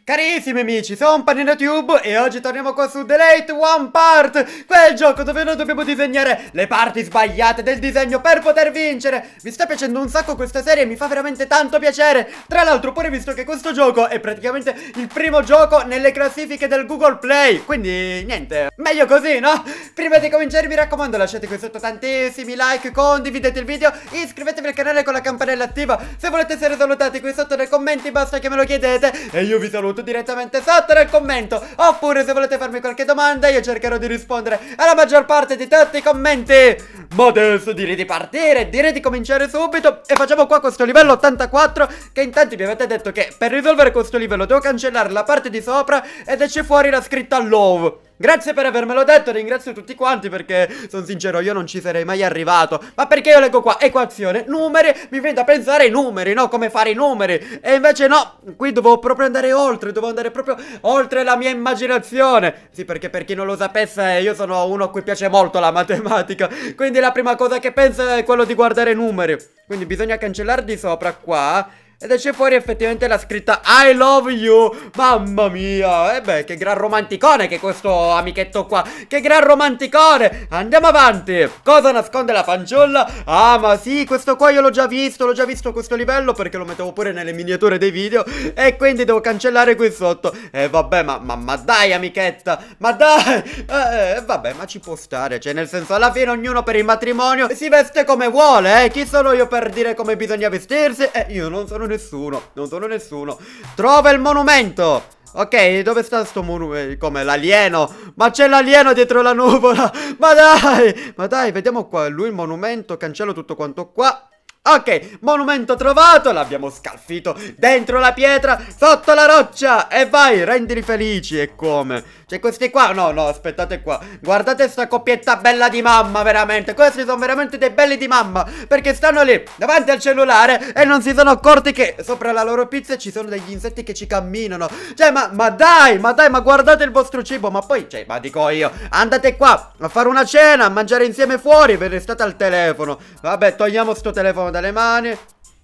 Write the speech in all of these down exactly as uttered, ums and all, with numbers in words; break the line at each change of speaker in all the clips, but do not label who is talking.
Carissimi amici, sono PaninaTube e oggi torniamo qua su Delete One Part, quel gioco dove noi dobbiamo disegnare le parti sbagliate del disegno per poter vincere. Mi sta piacendo un sacco questa serie e mi fa veramente tanto piacere. Tra l'altro pure visto che questo gioco è praticamente il primo gioco nelle classifiche del Google Play, quindi niente, meglio così, no? Prima di cominciare mi raccomando lasciate qui sotto tantissimi like, condividete il video, iscrivetevi al canale con la campanella attiva. Se volete essere salutati qui sotto nei commenti basta che me lo chiedete e io vi saluto direttamente sotto nel commento. Oppure se volete farmi qualche domanda io cercherò di rispondere alla maggior parte di tutti i commenti. Ma adesso direi di partire, direi di cominciare subito e facciamo qua questo livello ottantaquattro, che in tanti mi avete detto che per risolvere questo livello devo cancellare la parte di sopra ed esce fuori la scritta love. Grazie per avermelo detto, ringrazio tutti quanti perché, sono sincero, io non ci sarei mai arrivato. Ma perché io leggo qua equazione, numeri, mi viene da pensare ai numeri, no? Come fare i numeri. E invece no, qui dovevo proprio andare oltre, dovevo andare proprio oltre la mia immaginazione. Sì, perché per chi non lo sapesse, io sono uno a cui piace molto la matematica. Quindi la prima cosa che penso è quello di guardare i numeri. Quindi bisogna cancellare di sopra qua ed esce fuori effettivamente la scritta I love you. Mamma mia. E beh, che gran romanticone che questo amichetto qua. Che gran romanticone. Andiamo avanti. Cosa nasconde la fanciulla? Ah ma sì, questo qua io l'ho già visto. L'ho già visto questo livello perché lo mettevo pure nelle miniature dei video e quindi devo cancellare qui sotto. E vabbè ma, ma, ma dai amichetta. Ma dai. Eh, vabbè ma ci può stare. Cioè nel senso alla fine ognuno per il matrimonio si veste come vuole. Eh Chi sono io per dire come bisogna vestirsi? Eh io non sono nessuno, non sono nessuno. Trova il monumento. Ok, dove sta sto monumento? Come l'alieno? Ma c'è l'alieno dietro la nuvola. Ma dai, ma dai, vediamo qua. Lui il monumento, cancello tutto quanto qua. Ok, monumento trovato, l'abbiamo scalfito dentro la pietra, sotto la roccia. E vai, rendili felici. E come? Cioè questi qua, no, no, aspettate qua. Guardate sta coppietta bella di mamma, veramente. Questi sono veramente dei belli di mamma, perché stanno lì, davanti al cellulare e non si sono accorti che sopra la loro pizza ci sono degli insetti che ci camminano. Cioè, ma, ma dai, ma dai, ma guardate il vostro cibo. Ma poi, cioè, ma dico io, andate qua a fare una cena, a mangiare insieme fuori, ve ne state al telefono. Vabbè, togliamo sto telefono dalle mani.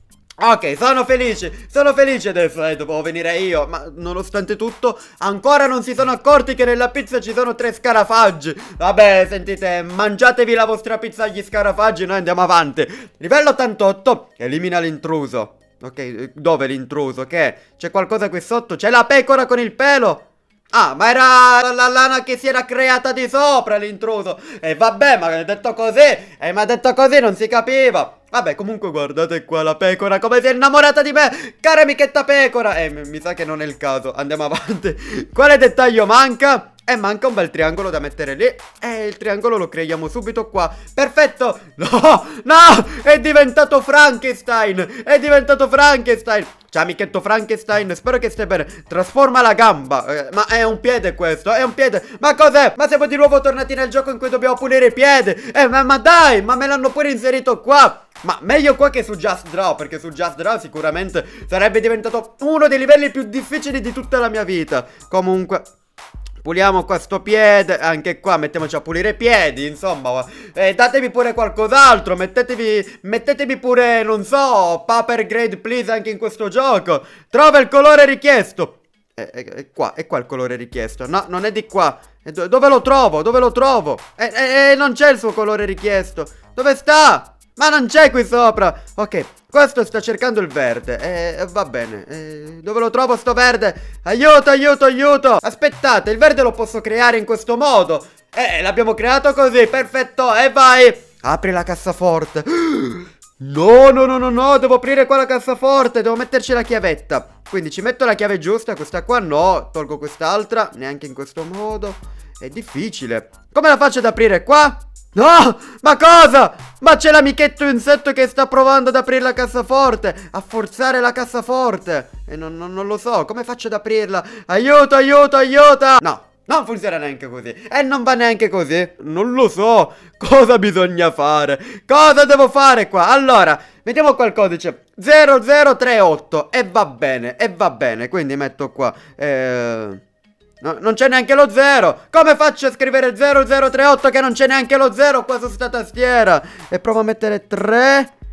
Ok, sono felice, sono felice adesso, eh, dovevo venire io, ma nonostante tutto ancora non si sono accorti che nella pizza ci sono tre scarafaggi. Vabbè, sentite, mangiatevi la vostra pizza agli scarafaggi, noi andiamo avanti. Livello ottantotto, elimina l'intruso. Ok, dove l'intruso? Che? C'è qualcosa qui sotto? C'è la pecora con il pelo? Ah, ma era la lana che si era creata di sopra l'intruso. E vabbè, ma ha detto così. E mi ha detto così, non si capiva. Vabbè, comunque guardate qua la pecora come si è innamorata di me. Cara amichetta pecora. Eh, mi sa che non è il caso. Andiamo avanti. Quale dettaglio manca? E manca un bel triangolo da mettere lì. E il triangolo lo creiamo subito qua. Perfetto. No, no, è diventato Frankenstein. È diventato Frankenstein. Ciao amichetto Frankenstein, spero che stai bene. Trasforma la gamba. eh, Ma è un piede questo, è un piede. Ma cos'è? Ma siamo di nuovo tornati nel gioco in cui dobbiamo pulire i piedi. Eh ma, ma dai, ma me l'hanno pure inserito qua. Ma meglio qua che su Just Draw, perché su Just Draw sicuramente sarebbe diventato uno dei livelli più difficili di tutta la mia vita. Comunque puliamo qua sto piede. Anche qua mettiamoci a pulire i piedi. Insomma, eh, datemi pure qualcos'altro. Mettetevi, mettetevi pure, non so, paper grade please anche in questo gioco. Trova il colore richiesto. È, è, è qua, è qua il colore richiesto. No, non è di qua. È do dove lo trovo? Dove lo trovo? E eh, eh, non c'è il suo colore richiesto. Dove sta? Ma non c'è qui sopra. Ok, questo sta cercando il verde. Eh, va bene. Eh, dove lo trovo sto verde? Aiuto, aiuto, aiuto. Aspettate, il verde lo posso creare in questo modo. Eh, l'abbiamo creato così, perfetto. E vai. Apri la cassaforte. No, no, no, no, no. Devo aprire qua la cassaforte. Devo metterci la chiavetta. Quindi ci metto la chiave giusta. Questa qua no. Tolgo quest'altra. Neanche in questo modo. È difficile. Come la faccio ad aprire qua? No! Ma cosa? Ma c'è l'amichetto insetto che sta provando ad aprire la cassaforte, a forzare la cassaforte. E non, non, non lo so, come faccio ad aprirla? Aiuto, aiuto, aiuto! No, non funziona neanche così. E non va neanche così. Non lo so. Cosa bisogna fare? Cosa devo fare qua? Allora, vediamo qua il codice zero zero tre otto. E va bene, e va bene. Quindi metto qua Eh... No, non c'è neanche lo zero. Come faccio a scrivere zero zero tre otto che non c'è neanche lo zero qua su sta tastiera? E provo a mettere tre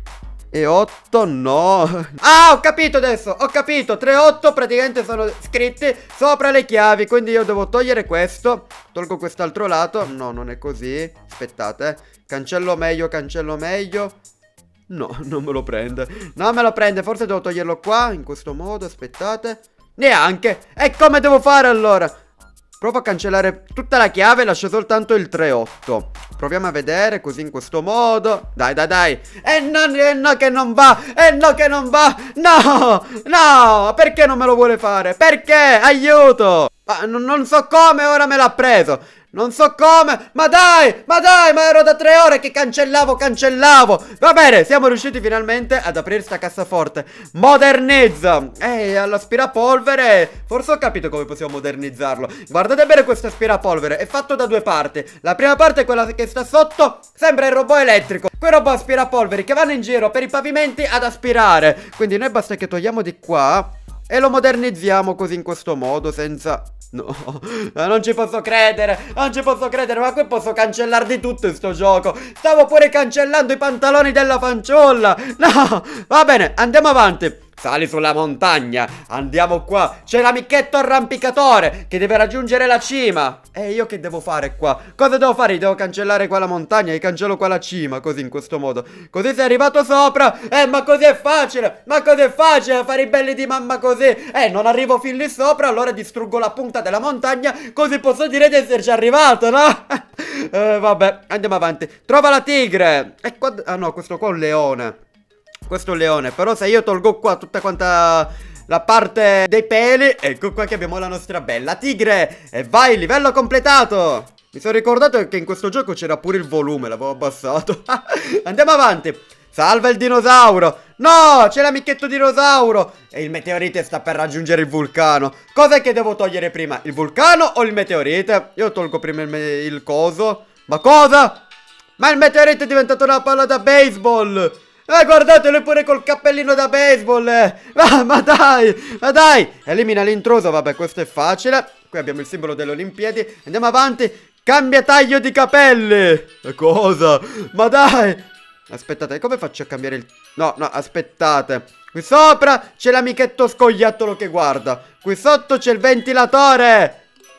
E otto, no. Ah, ho capito adesso, ho capito. tre otto praticamente sono scritti sopra le chiavi. Quindi io devo togliere questo. Tolgo quest'altro lato. No, non è così. Aspettate. Cancello meglio, cancello meglio. No, non me lo prende. Non me lo prende. Forse devo toglierlo qua, in questo modo. Aspettate. Neanche. E come devo fare allora? Provo a cancellare tutta la chiave e lascio soltanto il tre otto. Proviamo a vedere così in questo modo. Dai, dai, dai. E no, eh no che non va. E no che non va. No, no. Perché non me lo vuole fare? Perché? Aiuto. Ma non so come ora me l'ha preso. Non so come. Ma dai, ma dai, ma ero da tre ore che cancellavo, cancellavo. Va bene, siamo riusciti finalmente ad aprire sta cassaforte. Modernizza. Ehi, all'aspirapolvere. Forse ho capito come possiamo modernizzarlo. Guardate bene questo aspirapolvere. È fatto da due parti. La prima parte è quella che sta sotto. Sembra il robot elettrico. Quei robot aspirapolveri che vanno in giro per i pavimenti ad aspirare. Quindi noi basta che togliamo di qua e lo modernizziamo così in questo modo senza... No, non ci posso credere, non ci posso credere, ma qui posso cancellare di tutto in sto gioco. Stavo pure cancellando i pantaloni della fanciulla. No, va bene, andiamo avanti. Sali sulla montagna, andiamo qua. C'è l'amichetto arrampicatore che deve raggiungere la cima. E io che devo fare qua? Cosa devo fare? Devo cancellare qua la montagna e cancello qua la cima, così in questo modo. Così sei arrivato sopra. Eh, ma così è facile. Ma così è facile fare i belli di mamma così. Eh, non arrivo fin lì sopra, allora distruggo la punta della montagna, così posso dire di esserci arrivato, no? eh, vabbè, andiamo avanti. Trova la tigre. E qua... Ah no, questo qua è un leone. Questo è un leone. Però se io tolgo qua tutta quanta la parte dei peli, ecco qua che abbiamo la nostra bella tigre. E vai, livello completato. Mi sono ricordato che in questo gioco c'era pure il volume, l'avevo abbassato. Andiamo avanti. Salva il dinosauro. No, c'è l'amichetto dinosauro. E il meteorite sta per raggiungere il vulcano. Cos'è che devo togliere prima? Il vulcano o il meteorite? Io tolgo prima il, il coso. Ma cosa? Ma il meteorite è diventato una palla da baseball. Eh, guardatelo pure col cappellino da baseball. eh. ah, Ma dai, ma dai. Elimina l'intruso, vabbè, questo è facile. Qui abbiamo il simbolo delle Olimpiadi. Andiamo avanti. Cambia taglio di capelli. Cosa? Ma dai. Aspettate, come faccio a cambiare il... No, no, aspettate. Qui sopra c'è l'amichetto scoiattolo che guarda. Qui sotto c'è il ventilatore.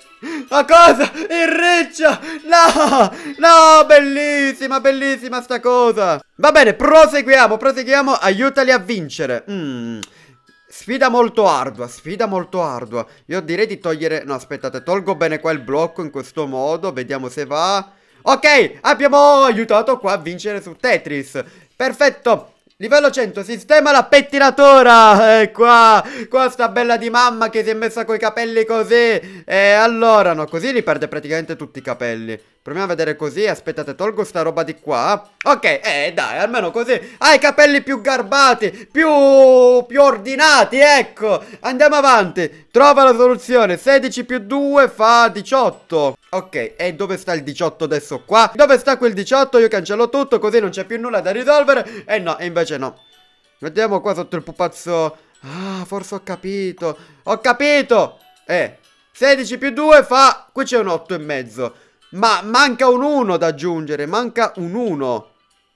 Ma cosa? Il riccio! No! No! Bellissima, bellissima sta cosa! Va bene, proseguiamo, proseguiamo. Aiutali a vincere. Mm. Sfida molto ardua, sfida molto ardua. Io direi di togliere... No, aspettate, tolgo bene qua il blocco in questo modo. Vediamo se va. Ok, abbiamo aiutato qua a vincere su Tetris. Perfetto. Livello cento, sistema la pettinatura. E qua, qua sta bella di mamma che si è messa coi capelli così. E allora, no, così li perde praticamente tutti i capelli. Proviamo a vedere così, aspettate, tolgo sta roba di qua. Ok, eh dai, almeno così hai i capelli più garbati, più, più ordinati, ecco. Andiamo avanti, trova la soluzione. Sedici più due fa diciotto. Ok, e dove sta il diciotto adesso qua? Dove sta quel diciotto? Io cancello tutto, così non c'è più nulla da risolvere. E no, e invece no. Vediamo qua sotto il pupazzo. Ah, forse ho capito. Ho capito. Eh, sedici più due fa... Qui c'è un otto e mezzo. Ma manca un uno da aggiungere. Manca un uno.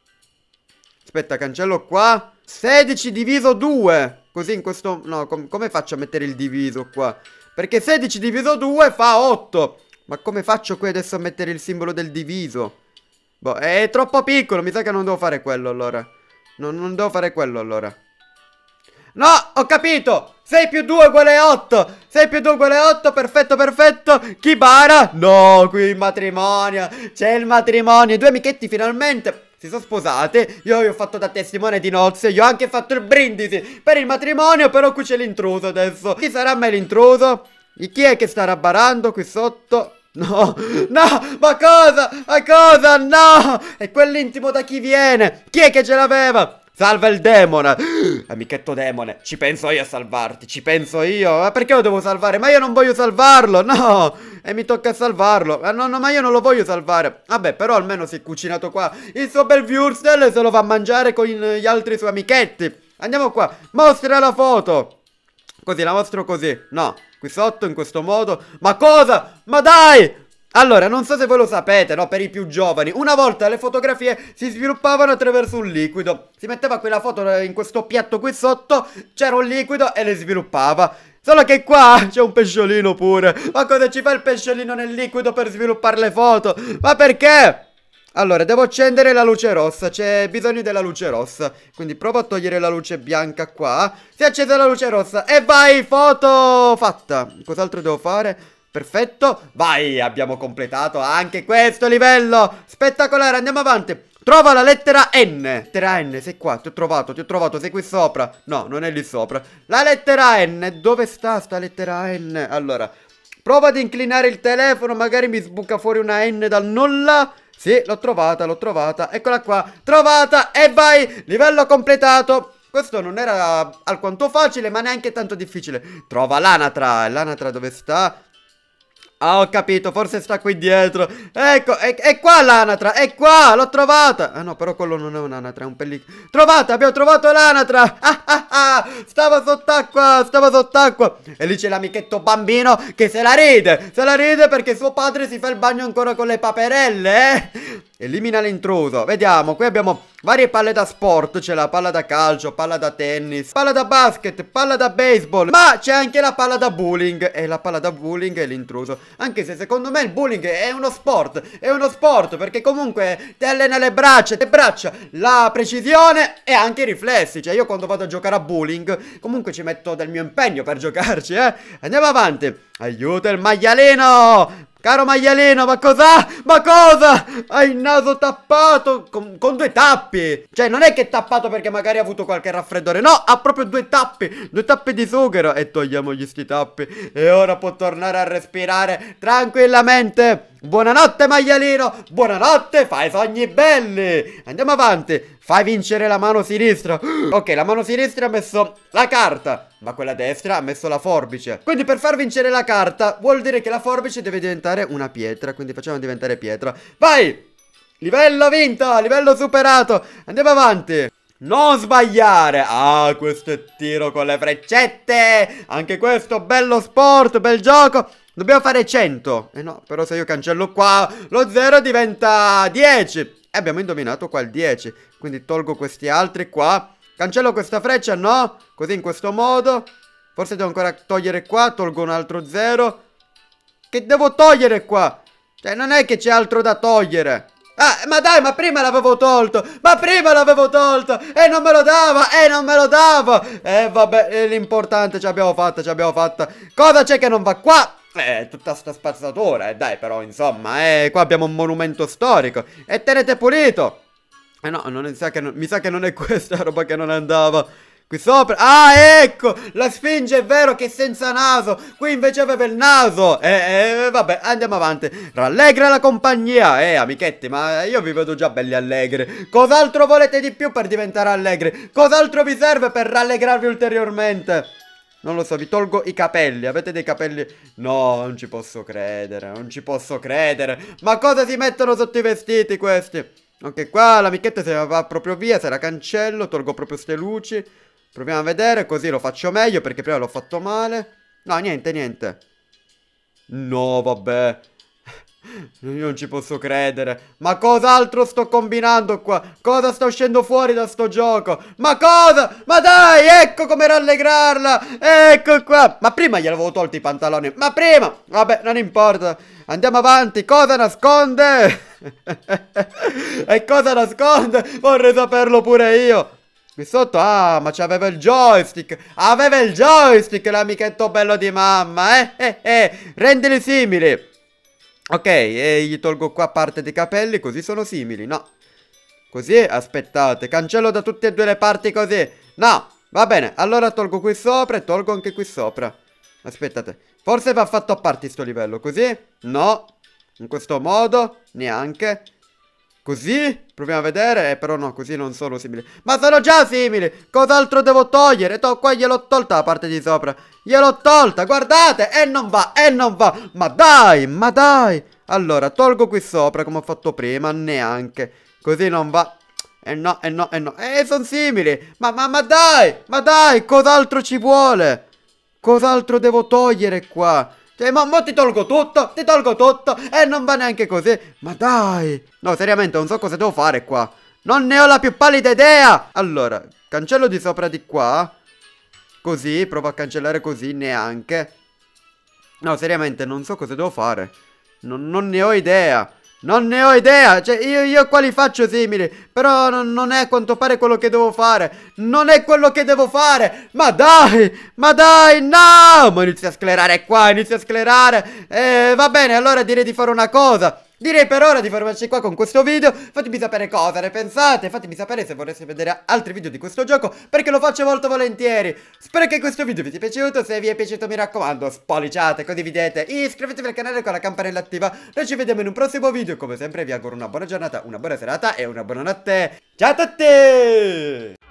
Aspetta, cancello qua. Sedici diviso due. Così in questo... No, com come faccio a mettere il diviso qua? Perché sedici diviso due fa otto. Ma come faccio qui adesso a mettere il simbolo del diviso? Boh, è troppo piccolo. Mi sa che non devo fare quello allora. Non, non devo fare quello allora. No, ho capito. sei più due uguale otto. sei più due uguale otto, perfetto, perfetto. Chi bara? No, qui il matrimonio. C'è il matrimonio. I due amichetti finalmente si sono sposati. Io vi ho fatto da testimone di nozze. Io ho anche fatto il brindisi per il matrimonio. Però qui c'è l'intruso adesso. Chi sarà mai l'intruso? Chi è che starà barando qui sotto? No, no, ma cosa? Ma cosa? No! E quell'intimo da chi viene? Chi è che ce l'aveva? Salva il demone. Amichetto demone, ci penso io a salvarti. Ci penso io. Ma perché lo devo salvare? Ma io non voglio salvarlo. No. E mi tocca salvarlo. Ma no, no, ma io non lo voglio salvare. Vabbè, però almeno si è cucinato qua il suo bel würstel e se lo va a mangiare con gli altri suoi amichetti. Andiamo qua. Mostra la foto. Così, la mostro così. No, qui sotto in questo modo. Ma cosa? Ma dai! Allora, non so se voi lo sapete, no? Per i più giovani, una volta le fotografie si sviluppavano attraverso un liquido. Si metteva quella foto in questo piatto qui sotto, c'era un liquido e le sviluppava. Solo che qua c'è un pesciolino pure. Ma cosa ci fa il pesciolino nel liquido per sviluppare le foto? Ma perché? Allora, devo accendere la luce rossa, c'è bisogno della luce rossa. Quindi provo a togliere la luce bianca qua. Si è accesa la luce rossa e vai, foto fatta. Cos'altro devo fare? Perfetto, vai, abbiamo completato anche questo livello. Spettacolare, andiamo avanti. Trova la lettera N. Lettera N, sei qua, ti ho trovato, ti ho trovato, sei qui sopra. No, non è lì sopra. La lettera N, dove sta sta lettera N? Allora, prova ad inclinare il telefono, magari mi sbuca fuori una N dal nulla. Sì, l'ho trovata, l'ho trovata, eccola qua, trovata e vai, livello completato. Questo non era alquanto facile, ma neanche tanto difficile. Trova l'anatra, l'anatra dove sta? Ah, ho capito, forse sta qui dietro. Ecco, è, è qua l'anatra, è qua, l'ho trovata. Ah no, però quello non è un'anatra, è un pellicolo. Trovata, abbiamo trovato l'anatra. Ah, ah, ah, stava sott'acqua, stava sott'acqua. E lì c'è l'amichetto bambino che se la ride. Se la ride perché suo padre si fa il bagno ancora con le paperelle, eh. Elimina l'intruso. Vediamo, qui abbiamo varie palle da sport. C'è la palla da calcio, palla da tennis, palla da basket, palla da baseball. Ma c'è anche la palla da bowling. E la palla da bowling è l'intruso. Anche se secondo me il bowling è uno sport. È uno sport perché comunque ti allena le braccia, le braccia, la precisione e anche i riflessi. Cioè io quando vado a giocare a bowling comunque ci metto del mio impegno per giocarci, eh. Andiamo avanti. Aiuto il maialino. Caro maialino, ma cosa? Ma cosa? Hai il naso tappato con, con due tappi. Cioè non è che è tappato perché magari ha avuto qualche raffreddore. No, ha proprio due tappi. Due tappi di sughero. E togliamogli sti tappi. E ora può tornare a respirare tranquillamente. Buonanotte maialino. Buonanotte, fai sogni belli. Andiamo avanti. Fai vincere la mano sinistra. Ok, la mano sinistra ha messo la carta, ma quella destra ha messo la forbice. Quindi per far vincere la carta vuol dire che la forbice deve diventare una pietra. Quindi facciamo diventare pietra. Vai! Livello vinto, livello superato. Andiamo avanti. Non sbagliare. Ah, questo è tiro con le freccette. Anche questo bello sport, bel gioco. Dobbiamo fare cento. Eh no, però se io cancello qua lo zero diventa dieci. E abbiamo indovinato qua il dieci. Quindi tolgo questi altri qua. Cancello questa freccia, no? Così in questo modo. Forse devo ancora togliere qua. Tolgo un altro zero. Che devo togliere qua? Cioè non è che c'è altro da togliere. Ah, ma dai, ma prima l'avevo tolto. Ma prima l'avevo tolto. E non me lo dava. E non me lo dava. E vabbè, l'importante ce l'abbiamo fatta, ce l'abbiamo fatta. Cosa c'è che non va qua? Eh, tutta sta spazzatura. Eh, dai, però, insomma, eh, qua abbiamo un monumento storico. E tenete pulito. Eh no, non mi sa che non, mi sa che non è questa roba che non andava. Qui sopra. Ah, ecco! La sfinge è vero che è senza naso. Qui invece aveva il naso. Eh, eh, vabbè, andiamo avanti. Rallegra la compagnia. Eh, amichetti, ma io vi vedo già belli allegri. Cos'altro volete di più per diventare allegri? Cos'altro vi serve per rallegrarvi ulteriormente? Non lo so, vi tolgo i capelli. Avete dei capelli? No, non ci posso credere. Non ci posso credere. Ma cosa si mettono sotto i vestiti questi? Ok, qua l'amichetto se ne va proprio via. Se la cancello, tolgo proprio ste luci. Proviamo a vedere, così lo faccio meglio perché prima l'ho fatto male. No, niente, niente. No, vabbè. Io non ci posso credere. Ma cos'altro sto combinando qua? Cosa sta uscendo fuori da sto gioco? Ma cosa? Ma dai, ecco come rallegrarla. Ecco qua. Ma prima gli avevo tolto i pantaloni. Ma prima. Vabbè, non importa. Andiamo avanti. Cosa nasconde? E cosa nasconde? Vorrei saperlo pure io. Qui sotto, ah, ma c'aveva il joystick. Aveva il joystick l'amichetto bello di mamma, eh? Eh, eh, rendili simili. Ok, e gli tolgo qua parte dei capelli, così sono simili, no. Così, aspettate, cancello da tutte e due le parti così. No, va bene, allora tolgo qui sopra e tolgo anche qui sopra. Aspettate, forse va fatto a parte sto livello, così? No, in questo modo, neanche. Così? Proviamo a vedere. Eh, però no, così non sono simili. Ma sono già simili. Cos'altro devo togliere? To qua gliel'ho tolta la parte di sopra. Gliel'ho tolta, guardate. E non va, e non va. Ma dai, ma dai. Allora, tolgo qui sopra come ho fatto prima. Neanche. Così non va. E no, e no, e no. Eh, sono simili. Ma, ma, ma dai, ma dai. Cos'altro ci vuole? Cos'altro devo togliere qua? Cioè, mo, mo ti tolgo tutto, ti tolgo tutto e non va neanche così. Ma dai. No, seriamente, non so cosa devo fare qua. Non ne ho la più pallida idea. Allora, cancello di sopra di qua. Così, provo a cancellare così, neanche. No, seriamente, non so cosa devo fare. Non, non ne ho idea. Non ne ho idea, cioè io, io qua li faccio simili. Però non, non è a quanto pare quello che devo fare. Non è quello che devo fare. Ma dai, ma dai, no. Ma inizia a sclerare qua, inizia a sclerare. Eh, va bene, allora direi di fare una cosa. Direi per ora di fermarci qua con questo video. Fatemi sapere cosa ne pensate. Fatemi sapere se vorreste vedere altri video di questo gioco, perché lo faccio molto volentieri. Spero che questo video vi sia piaciuto. Se vi è piaciuto mi raccomando spolliciate, condividete, iscrivetevi al canale con la campanella attiva. Noi ci vediamo in un prossimo video. Come sempre vi auguro una buona giornata, una buona serata e una buona notte. Ciao a tutti.